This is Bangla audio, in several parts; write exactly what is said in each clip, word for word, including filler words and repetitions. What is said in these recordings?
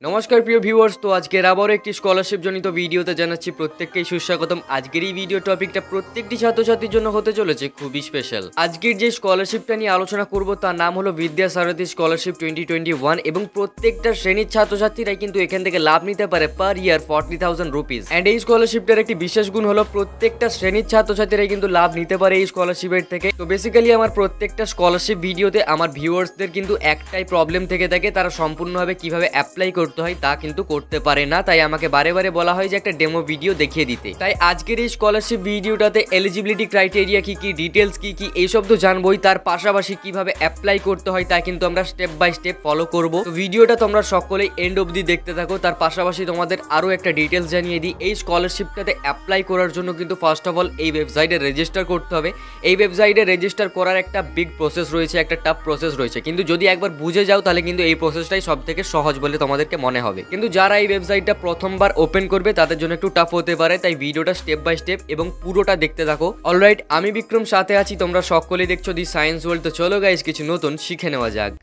নমস্কার প্রিয় ভিউয়ার্স, তো আজকের আবারও একটি স্কলারশিপ জনিত ভিডিওতে জানাচ্ছি প্রত্যেককেই সুস্বাগতম। আজকের এই ভিডিও টপিকটা প্রত্যেকটি ছাত্রছাত্রীর জন্য হতে চলেছে খুবই স্পেশাল। আজকের যে স্কলারশিপটা নিয়ে আলোচনা করব তার নাম হলো Vidyasarathi scholarship twenty twenty one এবং প্রত্যেকটা শ্রেণীর ছাত্রছাত্রীরাই কিন্তু এখান থেকে লাভ নিতে পারে per year forty thousand rupees. And এই স্কলারশিপটার একটি বিশেষ গুণ হলো প্রত্যেকটা শ্রেণীর ছাত্রছাত্রীরাই কিন্তু লাভ নিতে পারে এই স্কলারশিপের থেকে। তো বেসিক্যালি আমার প্রত্যেকটা স্কলারশিপ ভিডিওতে আমার ভিউয়ার্সদের কিন্তু একটাই প্রবলেম থেকে থাকে, তারা সম্পূর্ণভাবে কিভাবে অ্যাপ্লাই করতে হয় তা কিন্তু করতে পারে না। তাই আমাকে বারে বারে বলা হয় যে একটা ডেমো ভিডিও দেখিয়ে দিতে। তাই আজকের এই স্কলারশিপ ভিডিওটাতে এলিজিবিলিটি ক্রাইটেরিয়া কি কি, ডিটেলস কি কি, এইসব তো জানবোই, তার পাশাপাশি কিভাবে অ্যাপ্লাই করতে হয় তা কিন্তু আমরা স্টেপ বাই স্টেপ ফলো করব। তো ভিডিওটা তোমরা সকলেই এন্ড অবধি দেখতে থাকো। তার পাশাপাশি তোমাদের আরও একটা ডিটেলস জানিয়ে দিই, এই স্কলারশিপটাতে অ্যাপ্লাই করার জন্য কিন্তু ফার্স্ট অফ অল এই ওয়েবসাইটে রেজিস্টার করতে হবে। এই ওয়েবসাইটে রেজিস্টার করার একটা বিগ প্রসেস রয়েছে, একটা টাফ প্রসেস রয়েছে, কিন্তু যদি একবার বুঝে যাও তাহলে কিন্তু এই প্রসেসটাই সব থেকে সহজ বলে তোমাদেরকে মনে হবে। কিন্তু যারা এই ওয়েবসাইটটা প্রথমবার ওপেন করবে তাদের জন্য একটু টাফ হতে পারে, তাই ভিডিওটা স্টেপ বাই স্টেপ এবং পুরোটা দেখতে থাকো। অলরাইট, আমি বিক্রম সাথে আছি, তোমরা সকলেই দেখছো দি সায়েন্স ওয়ার্ল্ড। তো চলো গাইস, কিছু নতুন শিখে নেওয়া যাক।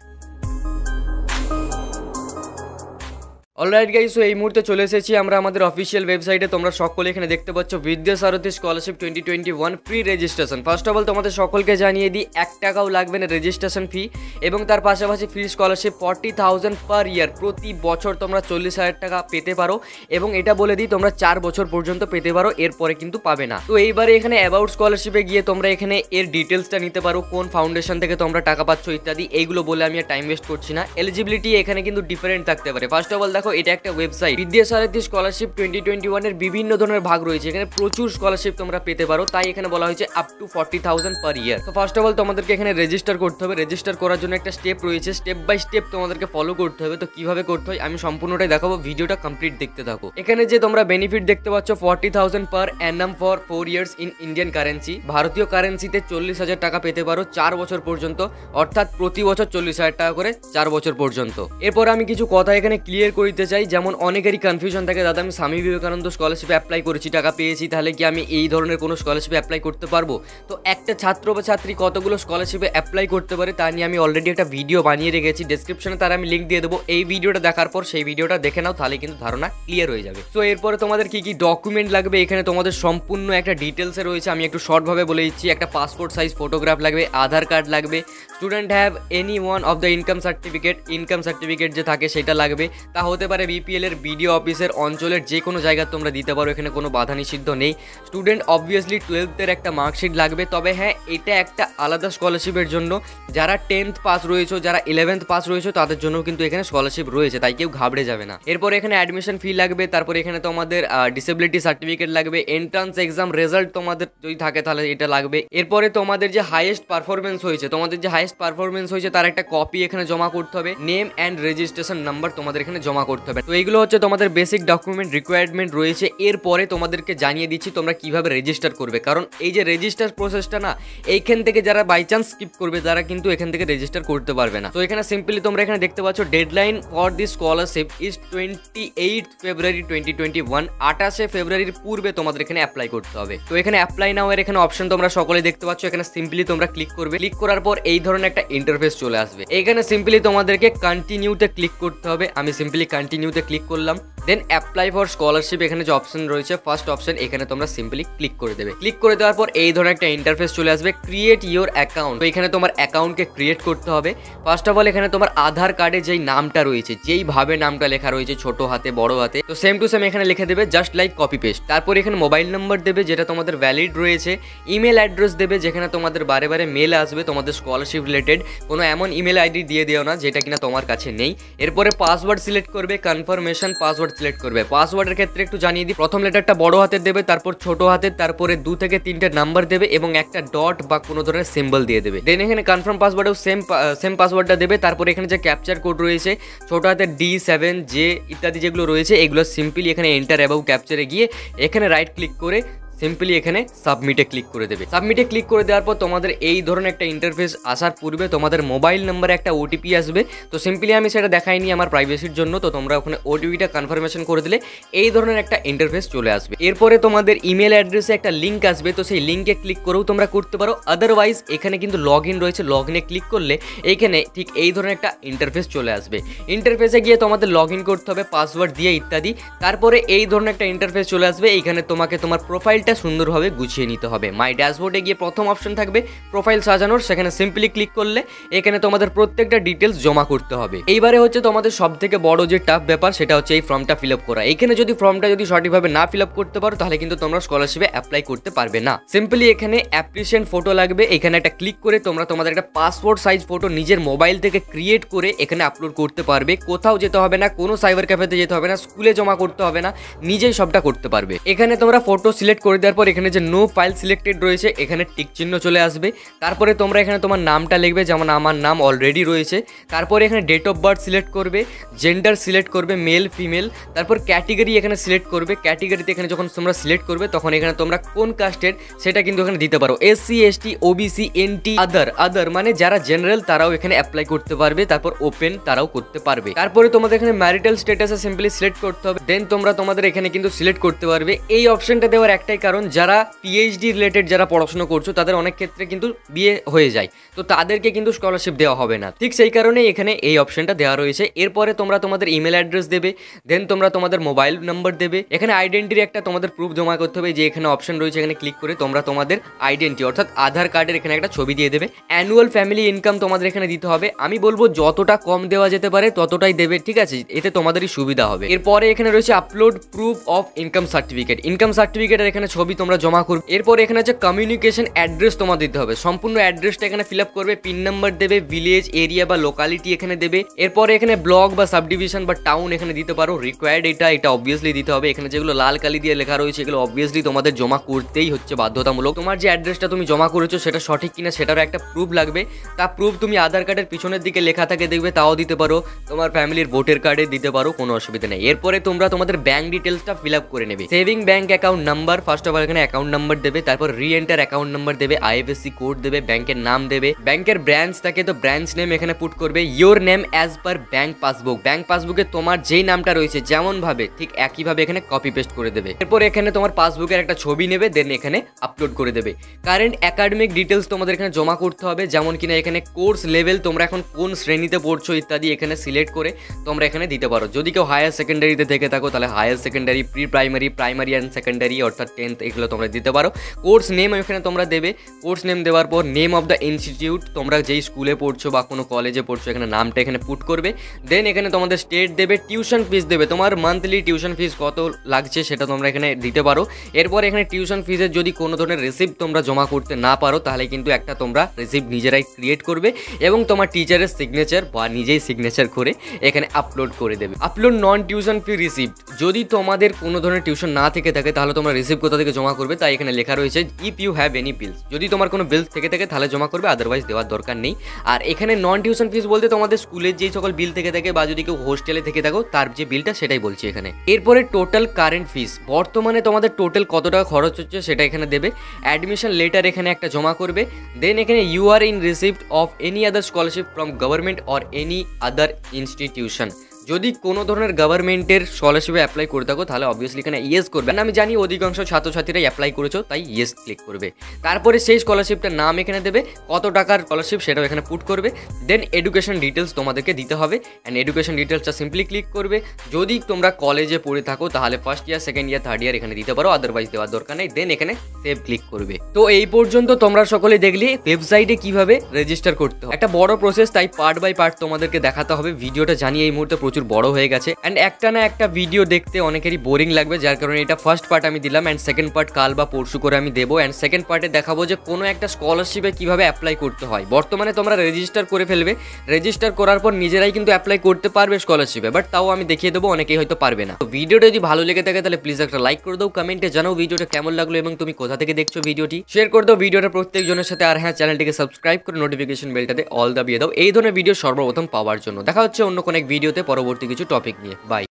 অলরাইট গাইস, সো এই মুহূর্তে চলে এসেছি আমরা আমাদের অফিসিয়াল ওয়েবসাইটে। তোমরা সকলে এখানে দেখতে পাচ্ছ Vidyasarathi scholarship twenty twenty one free registration. First of all তোমাদের সকলকে জানিয়ে দিই, এক টাকাও লাগবে না রেজিস্ট্রেশন ফি, এবং তার পাশাপাশি free scholarship forty thousand per year, প্রতি বছর তোমরা চল্লিশ হাজার টাকা পেতে পারো। এবং এটা বলে দিই, তোমরা চার বছর পর্যন্ত পেতে পারো, এরপরে কিন্তু পাবে না। তো এইবারে এখানে অ্যাবাউট স্কলারশিপে গিয়ে তোমরা এখানে এর ডিটেলসটা নিতে পারো, কোন ফাউন্ডেশন থেকে তোমরা টাকা পাচ্ছ ইত্যাদি। এইগুলো বলে আমি আর টাইম ওয়েস্ট করছি না। এলিজিবিলিটি এখানে কিন্তু ডিফারেন্ট থাকতে পারে। ফার্স্ট অফ অল দেখো, এটা একটা website Vidyasarathi scholarship twenty twenty one এর বিভিন্ন ধরনের ভাগ রয়েছে, এখানে প্রচুর স্কলারশিপ তোমরা পেতে পারো। তাই এখানে বলা হয়েছে up to forty thousand per year. তো ফার্স্ট অফ অল তোমাদেরকে এখানে রেজিস্টার করতে হবে। রেজিস্টার করার জন্য একটা স্টেপ রয়েছে, স্টেপ বাই স্টেপ তোমাদেরকে ফলো করতে হবে। তো কিভাবে করতে হয় আমি সম্পূর্ণটাই দেখাবো, ভিডিওটা কমপ্লিট দেখতে থাকো। এখানে যে তোমরা বেনিফিট দেখতে পাচ্ছ forty thousand per annum for four years in Indian currency, ভারতীয় কারেন্সিতে চল্লিশ হাজার টাকা পেতে পারো চার বছর পর্যন্ত, অর্থাৎ প্রতি বছর চল্লিশ হাজার টাকা করে চার বছর পর্যন্ত। এরপর আমি কিছু কথা এখানে ক্লিয়ার করতে চাই, যেমন অনেকেরই কনফিউশন থাকে, দাদা আমি স্বামী বিবেকানন্দ স্কলারশিপে অ্যাপ্লাই করেছি, টাকা পেয়েছি, তাহলে কি আমি এই ধরনের কোনো স্কলারশিপে অ্যাপ্লাই করতে পারবো? তো একটা ছাত্র বা ছাত্রী কতগুলো স্কলারশিপে অ্যাপ্লাই করতে পারে তা নিয়ে আমি অলরেডি একটা ভিডিও বানিয়ে রেখেছি, ডেসক্রিপশনে তার আমি লিঙ্ক দিয়ে দেবো। এই ভিডিওটা দেখার পর সেই ভিডিওটা দেখে নাও, তাহলে কিন্তু ধারণা ক্লিয়ার হয়ে যাবে। তো এরপরে তোমাদের কি কি ডকুমেন্ট লাগবে এখানে তোমাদের সম্পূর্ণ একটা ডিটেলসে রয়েছে, আমি একটু শর্টভাবে বলে দিচ্ছি। একটা পাসপোর্ট সাইজ ফটোগ্রাফ লাগবে, আধার কার্ড লাগবে, student have any one of the income certificate, income certificate যে থাকে সেটা লাগবে। তা হতে পারে বিপিএল এর বিডিও অফিসের অঞ্চলের যে কোনো জায়গায় তোমরা দিতে পারো, এখানে কোনো বাধা নিষিদ্ধ নেই। স্টুডেন্ট অবভিয়াসলি টুয়েলথের একটা মার্কশিট লাগবে। তবে হ্যাঁ, এটা একটা আলাদা স্কলারশিপের জন্য, যারা টেন্থ পাস রয়েছে, যারা ইলেভেন্থ পাস রয়েছে তাদের জন্য কিন্তু এখানে স্কলারশিপ রয়েছে, তাই কেউ ঘাবড়ে যাবে না। এরপর এখানে অ্যাডমিশন ফি লাগবে, তারপরে এখানে তোমাদের ডিসেবিলিটি সার্টিফিকেট লাগবে, এন্ট্রান্স এক্সাম রেজাল্ট তোমাদের যদি থাকে তাহলে এটা লাগবে। এরপরে তোমাদের যে হাইয়েস্ট পারফরমেন্স হয়েছে, তোমাদের যে হাইয়েস্ট পারফরমেন্স হয়েছে তার একটা কপি এখানে জমা করতে হবে, নেম অ্যান্ড রেজিস্ট্রেশন নাম্বার তোমাদের এখানে জমা করতে হবে। তো এইগুলো হচ্ছে তোমাদের বেসিক ডকুমেন্ট রিকোয়ারমেন্ট রয়েছে। এরপরে তোমাদেরকে জানিয়ে দিচ্ছি তোমরা কিভাবে রেজিস্টার করবে, কারণ এই যে রেজিস্টার প্রসেসটা না, এইখান থেকে যারা বাই চান্স স্কিপ করবে তারা কিন্তু এখান থেকে রেজিস্টার করতে পারবে না। তো এখানে সিম্পলি তোমরা এখানে দেখতে পাচ্ছ, deadline for this scholarship is twenty eight February twenty twenty one, আঠাশে ফেব্রুয়ারির পূর্বে তোমাদের এখানে অ্যাপ্লাই করতে হবে। তো এখানে অ্যাপ্লাই নাও এর এখানে অপশন তোমরা সকলে দেখতে পাচ্ছ, এখানে সিম্পলি তোমরা ক্লিক করবে। ক্লিক করার পর এই ধরনের একটা ইন্টারফেস চলে আসবে। এখানে সিম্পলি তোমাদেরকে কন্টিনিউতে ক্লিক করতে হবে। আমি সিম্পলি কন্টিনিউতে ক্লিক করলাম, দেন অ্যাপ্লাই ফর স্কলারশিপ এখানে যে অপশন রয়েছে ফার্স্ট অপশন, এখানে তোমরা সিম্পলি ক্লিক করে দেবে। ক্লিক করে দেওয়ার পর এই ধরনের একটা ইন্টারফেস চলে আসবে, ক্রিয়েট ইওর অ্যাকাউন্ট। তো এখানে তোমার অ্যাকাউন্টকে ক্রিয়েট করতে হবে। ফার্স্ট অফ অল এখানে তোমার আধার কার্ডে যেই নামটা রয়েছে, যেইভাবে নামটা লেখা রয়েছে ছোট হাতে বড় হাতে, তো সেম টু সেম এখানে লিখে দেবে, জাস্ট লাইক কপি পেস্ট। তারপর এখানে মোবাইল নাম্বার দেবে যেটা তোমাদের ভ্যালিড রয়েছে, ইমেল অ্যাড্রেস দেবে যেখানে তোমাদের বারে বারে মেল আসবে তোমাদের স্কলারশিপ রিলেটেড, কোনো এমন ইমেল আইডি দিয়ে দিও না যেটা কিনা তোমার কাছে নেই। এরপরে পাসওয়ার্ড সিলেক্ট করবে, কনফার্মেশন পাসওয়ার্ড সিলেক্ট করবে। পাসওয়ার্ডের ক্ষেত্রে একটু জানিয়ে দিই, প্রথম লেটারটা বড় হাতের দেবে, তারপর ছোট হাতের, তারপরে দু থেকে তিনটে নাম্বার দেবে এবং একটা ডট বা কোনো ধরনের সিম্বল দিয়ে দেবে। দেন এখানে কনফার্ম পাসওয়ার্ডেও সেম সেম পাসওয়ার্ডটা দেবে। তারপরে এখানে যে ক্যাপচার কোড রয়েছে ছোট হাতের ডি সেভেন জে ইত্যাদি যেগুলো রয়েছে, এগুলো সিম্পলি এখানে এন্টার অ্যাবাউ ক্যাপচারে গিয়ে এখানে রাইট ক্লিক করে সিম্পলি এখানে সাবমিটে ক্লিক করে দেবে। সাবমিটে ক্লিক করে দেওয়ার পর তোমাদের এই ধরনের একটা ইন্টারফেস আসার পূর্বে তোমাদের মোবাইল নাম্বারে একটা ওটিপি আসবে। তো সিম্পলি আমি সেটা দেখাইনি আমার প্রাইভেসির জন্য, তো তোমরা ওখানে ওটিপিটা কনফার্মেশন করে দিলে এই ধরনের একটা ইন্টারফেস চলে আসবে। এরপরে তোমাদের ইমেল অ্যাড্রেসে একটা লিঙ্ক আসবে, তো সেই লিঙ্কে ক্লিক করেও তোমরা করতে পারো। আদারওয়াইজ এখানে কিন্তু লগ ইন রয়েছে, লগ ইনে ক্লিক করলে এইখানে ঠিক এই ধরনের একটা ইন্টারফেস চলে আসবে। ইন্টারফেসে গিয়ে তোমাদের লগ ইন করতে হবে পাসওয়ার্ড দিয়ে ইত্যাদি। তারপরে এই ধরনের একটা ইন্টারফেস চলে আসবে। এইখানে তোমাকে তোমার প্রোফাইলটা সুন্দরভাবে গুছিয়ে নিতে হবে। মাই ড্যাশবোর্ডে গিয়ে প্রথম অপশন থাকবে প্রোফাইল সাজানোর, সেখানে সিম্পলি ক্লিক করলে এখানে তোমাদের প্রত্যেকটা ডিটেলস জমা করতে হবে। এইবারে হচ্ছে তোমাদের সব থেকে বড় যে টাফ ব্যাপার সেটা হচ্ছে এই ফর্মটা ফিল আপ করা। এখানে যদি ফর্মটা যদি সঠিকভাবে না ফিল আপ করতে পারো তাহলে কিন্তু তোমরা স্কলারশিপে অ্যাপ্লাই করতে পারবে না। সিম্পলি এখানে অ্যাপ্লিকেশন ফটো লাগবে, এখানে একটা ক্লিক করে তোমরা তোমাদের একটা পাসপোর্ট সাইজ ফটো নিজের মোবাইল থেকে ক্রিয়েট করে এখানে আপলোড করতে পারবে। কোথাও যেতে হবে না, কোনো সাইবার ক্যাফেতে যেতে হবে না, স্কুলে জমা করতে হবে না, নিজেই সবটা করতে পারবে। এখানে তোমরা ফটো সিলেক্ট করে দেওয়ার পর এখানে যে নো ফাইল সিলেক্টেড রয়েছে এখানে টিক চিহ্ন চলে আসবে। তারপরে তোমরা এখানে তোমার নামটা লিখবে, যেমন আমার নাম অলরেডি রয়েছে। তারপরে এখানে ডেট অফ বার্থ সিলেক্ট করবে, জেন্ডার সিলেক্ট করবে মেল ফিমেল, তারপর ক্যাটেগরি এখানে সিলেক্ট করবে। ক্যাটেগরিতে এখানে যখন তোমরা সিলেক্ট করবে তখন এখানে তোমরা কোন কাস্টের সেটা কিন্তু এখানে দিতে পারো। SC ST OBC NT other other মানে যারা জেনারেল তারাও এখানে অ্যাপ্লাই করতে পারবে। তারপর ওপেন তারাও করতে পারবে। তারপরে তোমাদের এখানে ম্যারিটাল স্ট্যাটাসে সিম্পলি সিলেক্ট করতে হবে, দেন তোমরা তোমাদের এখানে কিন্তু সিলেক্ট করতে পারবে। এই অপশনটা দেওয়ার একটাই কারণ, যারা পিএইচডি রিলেটেড যারা পড়াশোনা করছো তাদের অনেক ক্ষেত্রে কিন্তু বিয়ে হয়ে যায়, তো তাদেরকে কিন্তু স্কলারশিপ দেওয়া হবে না। ঠিক সেই কারণে এখানে এই অপশনটা দেওয়া রয়েছে। এরপরে তোমরা তোমাদের ইমেল অ্যাড্রেস দেবে, দেন তোমরা তোমাদের মোবাইল নাম্বার দেবে। এখানে আইডেন্টিটির একটা তোমাদের প্রুফ জমা করতে হবে, যে এখানে অপশন রয়েছে এখানে ক্লিক করে তোমরা তোমাদের আইডেন্টি অর্থাৎ আধার কার্ডের এখানে একটা ছবি দিয়ে দেবে। অ্যানুয়াল ফ্যামিলি ইনকাম তোমাদের এখানে দিতে হবে। আমি বলবো যতটা কম দেওয়া যেতে পারে ততটাই দেবে, ঠিক আছে, এতে তোমাদেরই সুবিধা হবে। এরপরে এখানে রয়েছে upload proof of income certificate. Income সার্টিফিকেটের এখানে ছবি তোমরা জমা করবে। এরপরে এখানে হচ্ছে কমিউনিকেশন অ্যাড্রেস তোমার দিতে হবে, সম্পূর্ণ অ্যাড্রেসটা এখানে ফিল আপ করবে, পিন নাম্বার দেবে, ভিলেজ এরিয়া বা লোকালিটি এখানে দেবে। এরপরে এখানে ব্লক বা সাব ডিভিশন বা টাউন এখানে দিতে পারো। রিকোয়ার্ড এটা এটা অবভিয়াসলি দিতে হবে। এখানে যেগুলো লাল কালি দিয়ে লেখা রয়েছে এগুলো অবভিয়াসলি তোমাদের জমা করতেই হচ্ছে বাধ্যতামূলক। তোমার যে অ্যাড্রেসটা তুমি জমা করেছো সেটা সঠিক কিনা সেটারও একটা প্রুফ লাগবে। তা প্রুফ তুমি আধার কার্ডের পিছনের দিকে লেখা থাকে দেখবে, তাও দিতে পারো, তোমার ফ্যামিলির ভোটার কার্ডে দিতে পারো, কোনো অসুবিধা নেই। এরপরে তোমরা তোমাদের ব্যাংক ডিটেলসটা ফিল আপ করে নেবে। Saving bank account number first of all এখানে অ্যাকাউন্ট নাম্বার দেবে, তারপর রি এন্টার অ্যাকাউন্ট নাম্বার দেবে, আইএফএসসি কোড দেবে, ব্যাংকের নাম দেবে, ব্যাংকের ব্রাঞ্চ থাকে তো ব্রাঞ্চ নেম এখানে পুট করবে, your name as per bank passbook. Bank পাসবুকে তোমার যেই নামটা রয়েছে যেমন ভাবে ঠিক একইভাবে এখানে কপি পেস্ট করে দেবে। এরপর এখানে তোমার পাসবুকের একটা ছবি নেবে, দেন এখানে আপলোড করে দেবে। কারেন্ট একাডেমিক ডিটেলস তোমাদের এখানে জমা করতে হবে, যেমন কিনা এখানে কোর্স লেভেল তোমরা এখন কোন শ্রেণীতে পড়ছো ইত্যাদি এখানে সিলেক্ট করে তোমরা এখানে দিতে পারো। যদি কেউ হায়ার সেকেন্ডারিতে থেকে থাকো তাহলে higher secondary, pre primary, primary and secondary অর্থাৎ টেন্থ এগুলো তোমরা দিতে পারো। কোর্স নেম এখানে তোমরা দেবে, কোর্স নেম দেওয়ার পর নেম অফ দ্য ইনস্টিটিউট, তোমরা যেই স্কুলে পড়ছো বা কোনো কলেজে পড়ছো এখানে নামটা এখানে পুট করবে। দেন এখানে তোমাদের স্টেট দেবে, টিউশন ফিস দেবে, তোমার মান্থলি টিউশন ফিস কত লাগছে সেটা তোমরা এখানে দিতে পারো। এরপর এখানে টিউশন ফিসের যদি কোনো ধরনের রিসিপ্ট তোমরা জমা করতে না পারো তাহলে কিন্তু একটা তোমরা রিসিপ্ট নিজেরাই ক্রিয়েট করবে এবং তোমার টিচারের সিগনেচার বা নিজেই সিগনেচার করে এখানে আপলোড করে দেবে। Upload non tuition fee receipt, যদি তোমাদের কোনো ধরনের টিউশন না থেকে থাকে তাহলে তোমরা রিসিপ্ট কোথা থেকে জমা করবে তাই এখানে লেখা রয়েছে if you have any bills, যদি তোমার কোনো বিলস থেকে থাকে তাহলে জমা করবে, আদারওয়াইজ দেওয়ার দরকার নেই। আর এখানে নন টিউশন ফিস বলতে তোমাদের স্কুলের যেই সকল বিল থেকে থাকে বা যদি কেউ হোস্টেলে থেকে থাকো তার যে বিলটা সেটাই বলছি এখানে। এরপরে টোটাল কারেন্ট ফিস, বর্তমানে তোমাদের টোটাল কত টাকা খরচ হচ্ছে সেটা এখানে দেবে। অ্যাডমিশন লেটার এখানে একটা জমা করবে। দেন এখানে you are in receipt of any other scholarship from government or any other institution, যদি কোনো ধরনের গভর্নমেন্টের স্কলারশিপে অ্যাপ্লাই করে থাকো তাহলে অবভিয়াসলি এখানে ইয়েস করবে। আমি জানি অধিকাংশ ছাত্রছাত্রীরাই অ্যাপ্লাই করেছো তাই ইয়েস ক্লিক করবে। তারপরে সেই স্কলারশিপটার নাম এখানে দেবে, কত টাকার স্কলারশিপ সেটাও এখানে পুট করবে। দেন এডুকেশন ডিটেলস তোমাদেরকে দিতে হবে অ্যান্ড এডুকেশন ডিটেলসটা সিম্পলি ক্লিক করবে। যদি তোমরা কলেজে পড়ে থাকো তাহলে first year, second year, third year এখানে দিতে পারো, আদারওয়াইজ দেওয়ার দরকার নেই। দেন এখানে সেভ ক্লিক করবে। তো এই পর্যন্ত তোমরা সকলে দেখলে ওয়েবসাইটে কিভাবে রেজিস্টার করতে হবে, একটা বড় প্রসেস, তাই পার্ট বাই পার্ট তোমাদেরকে দেখাতে হবে। ভিডিওটা জানিয়ে এই মুহূর্তে প্রচুর বড় হয়ে গেছে অ্যান্ড একটা না একটা ভিডিও দেখতে অনেকেরই বোরিং লাগবে, যার কারণে এটা ফার্স্ট পার্ট আমি দিলাম অ্যান্ড সেকেন্ড পার্ট কাল বা পরশু করে আমি দেবো। অ্যান্ড সেকেন্ড পার্টে দেখাবো যে কোনো একটা স্কলারশিপে কিভাবে অ্যাপ্লাই করতে হয়। বর্তমানে তোমরা রেজিস্টার করে ফেলবে, রেজিস্টার করার পর নিজেরাই কিন্তু অ্যাপ্লাই করতে পারবে স্কলারশিপে, বাট তাও আমি দেখিয়ে দেবো, অনেকেই হয়তো পারবে না। তো ভিডিওটা যদি ভালো লেগে থাকে তাহলে প্লিজ একটা লাইক করে দাও, কমেন্টে জানাও ভিডিওটা কেমন লাগলো এবং তুমি কোথা থেকে দেখছো ভিডিওটি, শেয়ার করে দাও ভিডিওটা প্রত্যেকজনের সাথে। আর হ্যাঁ, চ্যানেলটিকে সাবস্ক্রাইব করে নোটিফিকেশন বেলটাতে অল দাবিয়ে দাও এই ধরনের ভিডিও সর্বপ্রথম পাওয়ার জন্য। দেখা হচ্ছে অন্য কোনো এক ভিডিওতে পরবর্তী কিছু টপিক নিয়ে। বাই।